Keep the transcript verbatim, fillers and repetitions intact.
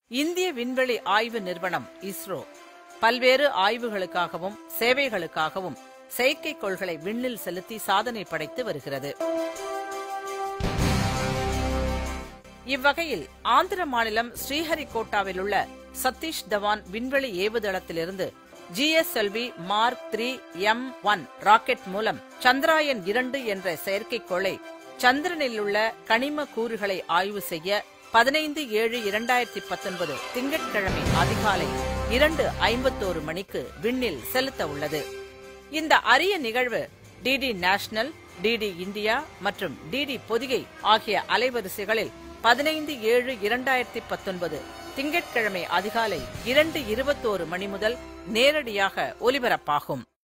இந்திய விண்வெளி ஆய்வு நிறுவனம் இஸ்ரோ பல்வேறு ஆய்வுகளுக்காகவும் சேவைகளுக்காகவும் செயற்கைக்கோள்களை விண்ணில் செலுத்தி சாதனை படைத்து வருகிறது. இவ்வகையில் ஆந்திர மாநிலம் ஸ்ரீஹரிகோட்டாவில் உள்ள சதீஷ் தவான் விண்வெளி ஏவுதளத்திலிருந்து G S L V Mark three M one rocket மூலம் சந்திராயன் இரண்டு என்ற செயற்கைக்கோளை சந்திரனில் உள்ள கனிம கூறுகளை ஆய்வு செய்ய பதினைந்து ஏழு இரண்டாயிரத்தி பத்தொன்பது திங்கட்கிழமை அதிகாலை இரண்டு ஐம்பத்தோரு மணிக்கு விண்ணில் செலுத்த உள்ளது. இந்த அரிய நிகழ்வு டிடி நேஷனல், டிடி இந்தியா மற்றும் டிடி பொதிகை ஆகிய அலைவரிசைகளில் பதினைந்து ஏழு இரண்டாயிரத்தி பத்தொன்பது திங்கட்கிழமை அதிகாலை இரண்டு இருபத்தோரு மணி முதல் நேரடியாக ஒலிபரப்பாகும்.